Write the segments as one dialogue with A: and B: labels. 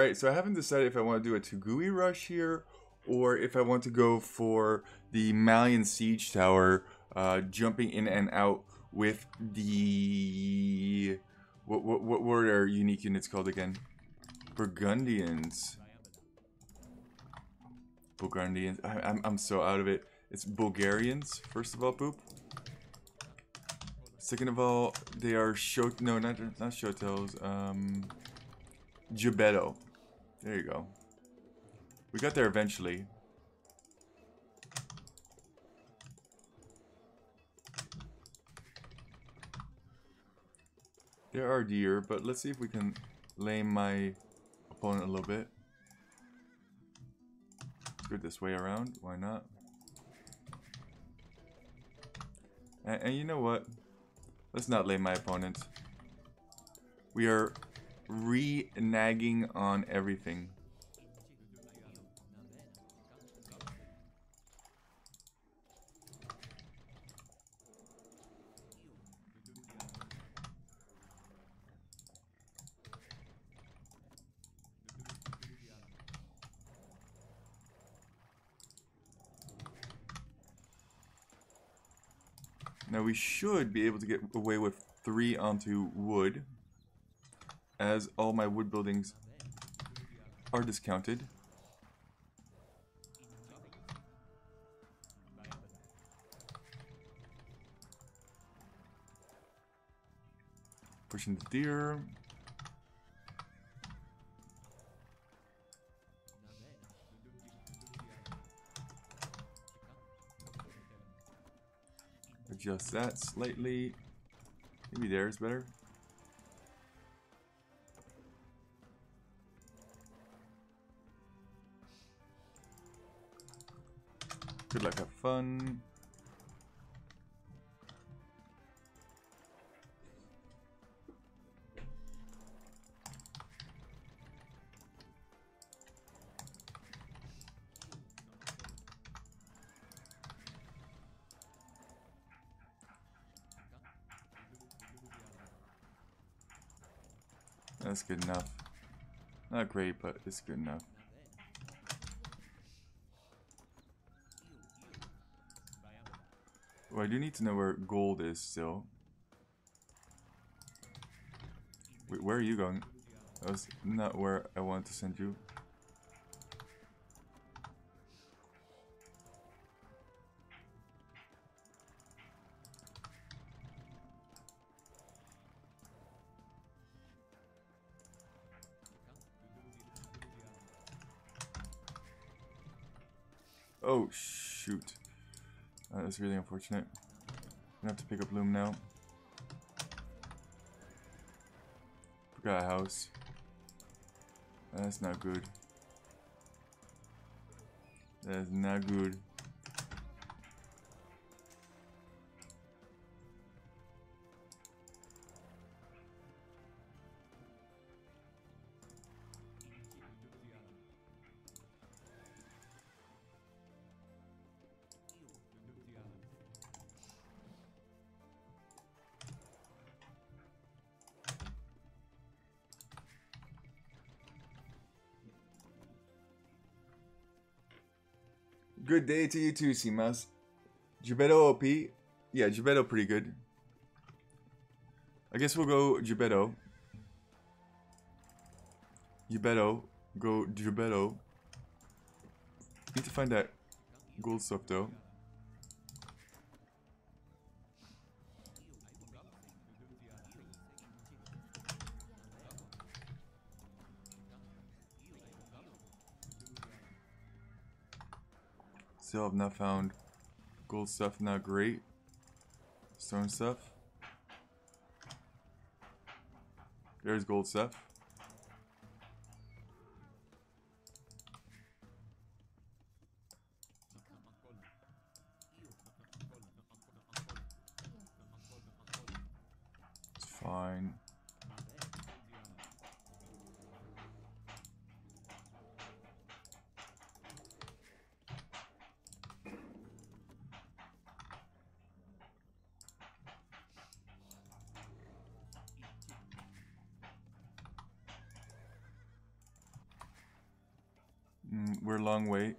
A: Alright, so I haven't decided if I want to do a Tugui rush here or if I want to go for the Malian siege tower, jumping in and out with the... What were our unique units called again? Burgundians. Burgundians. I'm so out of it. It's Bulgarians, first of all, poop. Second of all, they are no, not Shotels. Gbeto. There you go. We got there eventually. There are deer, but let's see if we can lame my opponent a little bit. Let's go this way around. Why not? And you know what? Let's not lame my opponent. We are re-nagging on everything. Now we should be able to get away with 3 onto wood, as all my wood buildings are discounted. Pushing the deer. Adjust that slightly. Maybe there is better. Good luck, have fun. That's good enough. Not great, but it's good enough. Oh, I do need to know where gold is still. Wait, where are you going? That was not where I wanted to send you. Oh, shoot. That's really unfortunate. I'm gonna have to pick up loom now. Forgot a house. That's not good. That is not good. Good day to you too, Simas. Gbeto OP. Yeah, Gbeto pretty good. I guess we'll go Gbeto. Gbeto. Go Gbeto. Need to find that gold stuff though. Still have not found gold stuff, not great. Stone stuff. There's gold stuff. It's fine. We're a long way.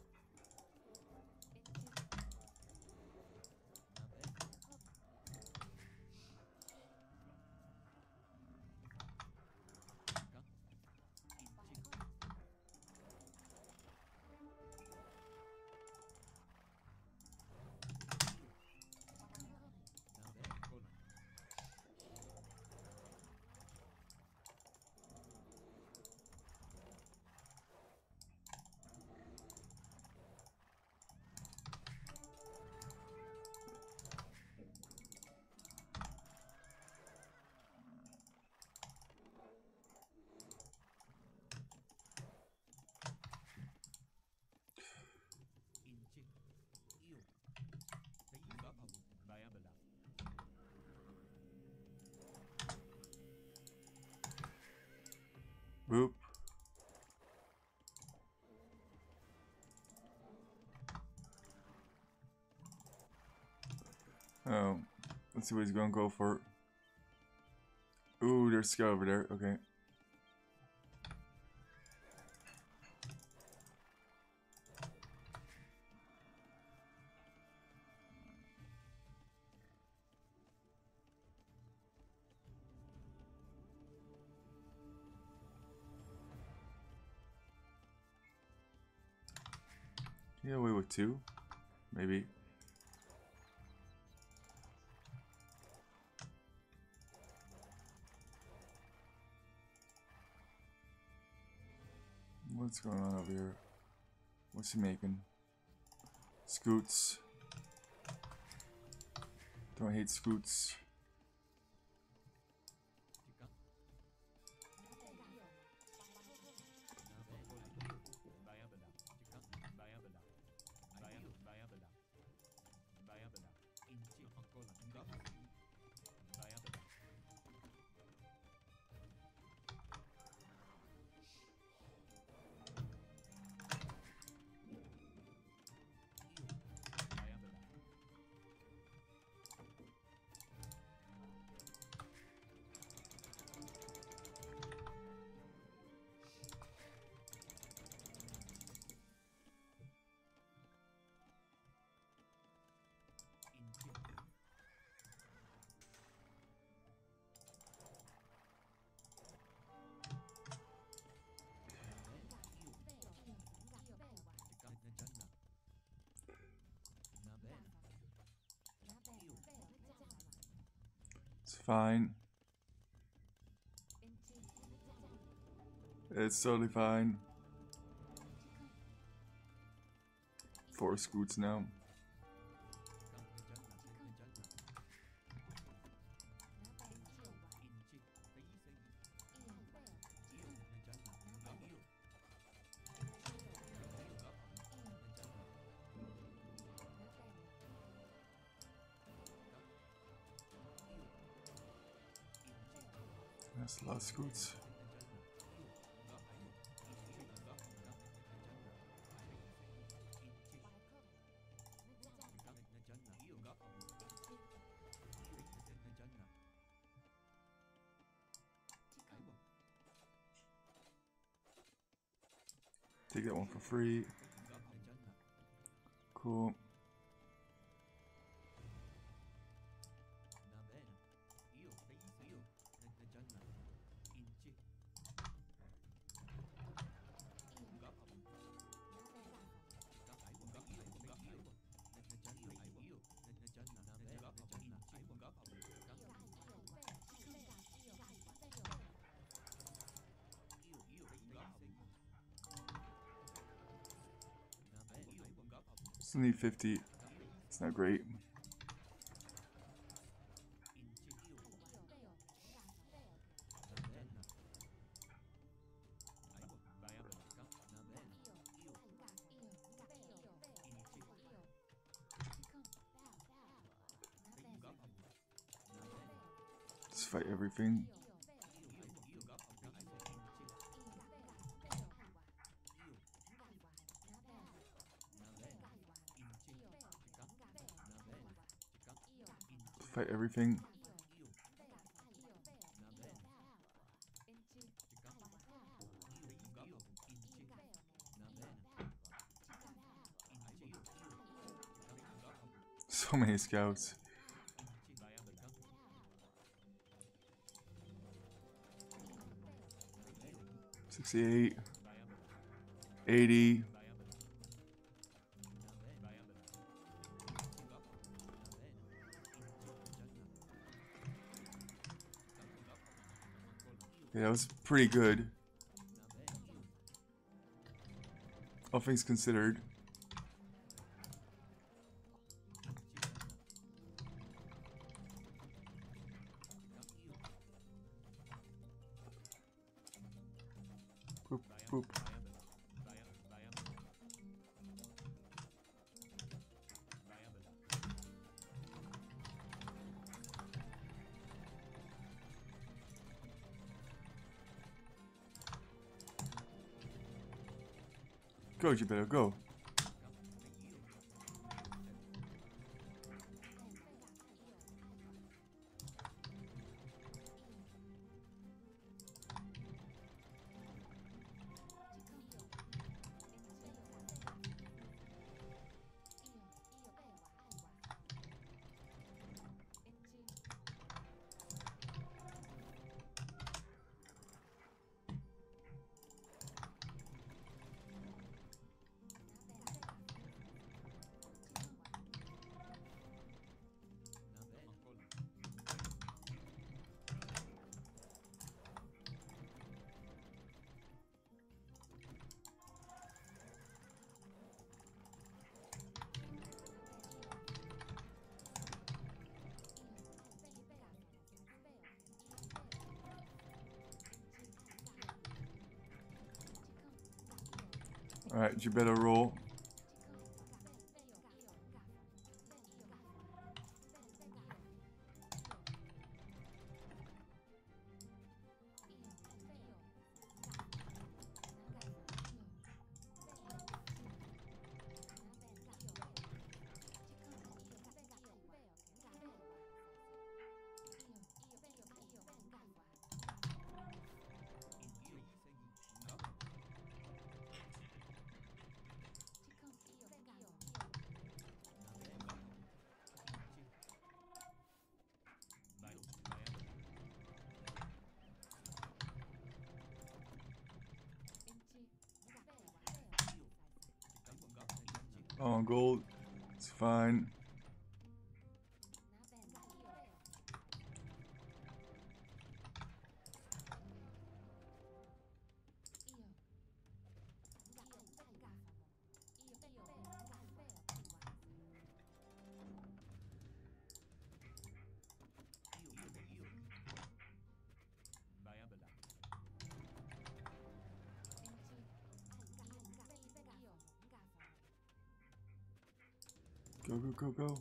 A: Boop. Oh, let's see what he's gonna go for. Ooh, there's a scout over there. Okay. Get away with 2, maybe. What's going on over here? What's he making? Scoots. Don't hate scoots. It's fine. It's totally fine. 4 scoots now. That's a lot of scoots. Take that one for free. Cool. Still need 50. It's not great. Let's fight everything. Fight everything. So many scouts. $68, $80. Yeah, that was pretty good. All things considered. Boop, boop. Go, Gbeto, go. Alright, Gbeto roll. Oh, gold. It's fine. Go, go, go, go.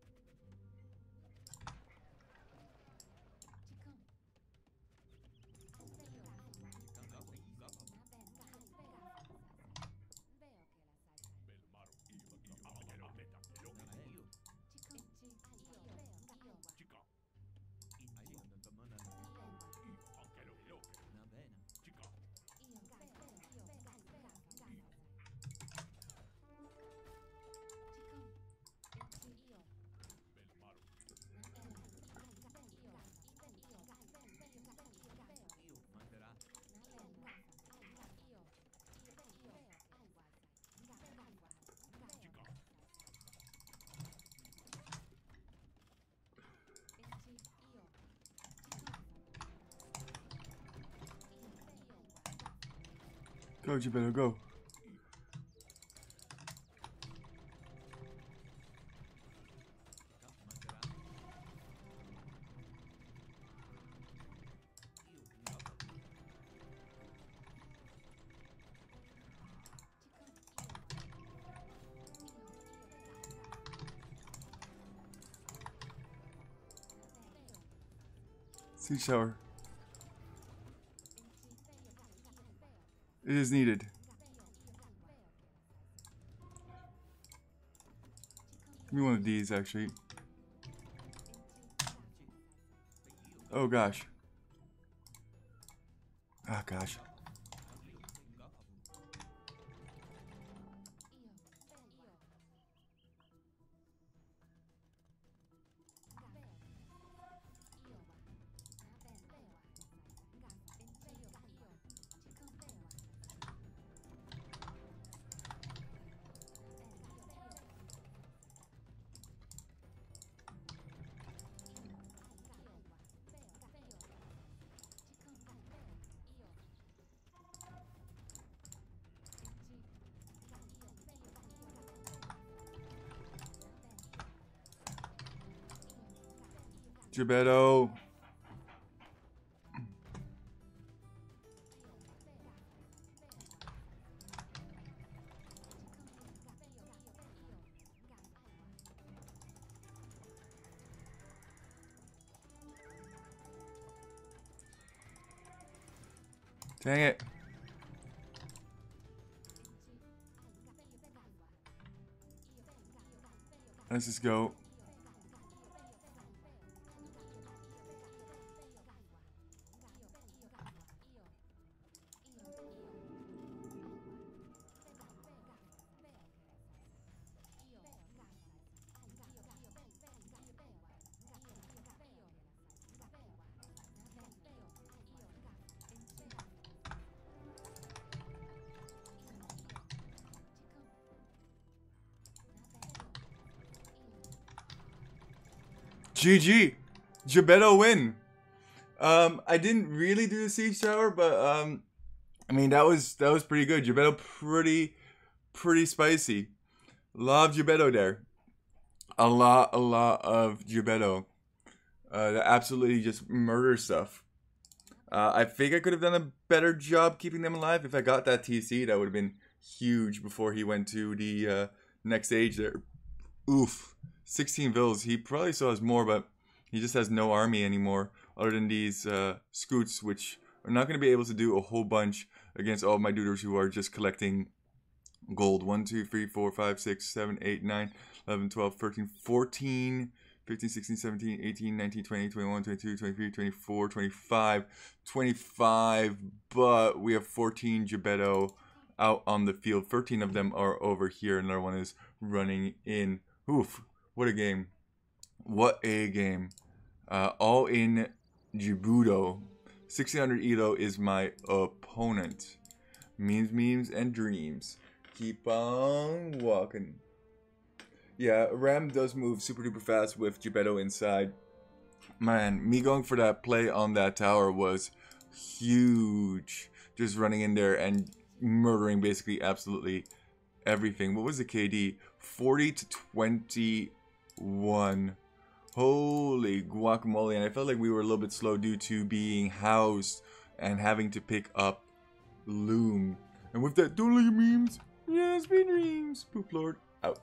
A: Go, Gbeto, go. Siege tower. It is needed. Give me one of these, actually. Oh, gosh. Ah, gosh. Gbeto. Dang it. Let's just go. GG. Gbeto win. I didn't really do the siege tower, but I mean that was pretty good. Gbeto pretty spicy. Love Gbeto there. A lot of Gbeto. That absolutely just murder stuff. I think I could have done a better job keeping them alive. If I got that TC, that would have been huge before he went to the next stage there. Oof. 16 vills. He probably still has more, but he just has no army anymore other than these scoots, which are not going to be able to do a whole bunch against all of my duders who are just collecting gold. 1, 2, 3, 4, 5, 6, 7, 8, 9, 11, 12, 13, 14, 15, 16, 17, 18, 19, 20, 21, 22, 23, 24, 25, 25, but we have 14 Gbeto out on the field. 13 of them are over here. Another one is running in. Oof. What a game. What a game. All in Gbeto. 1600 Elo is my opponent. Memes, and dreams. Keep on walking. Yeah, Ram does move super duper fast with Gbeto inside. Man, me going for that play on that tower was huge. Just running in there and murdering basically absolutely everything. What was the KD? 40 to 21. Holy guacamole. And I felt like we were a little bit slow due to being housed and having to pick up Loom. And with that, don't leave memes. Yes, me dreams. Poop Lord.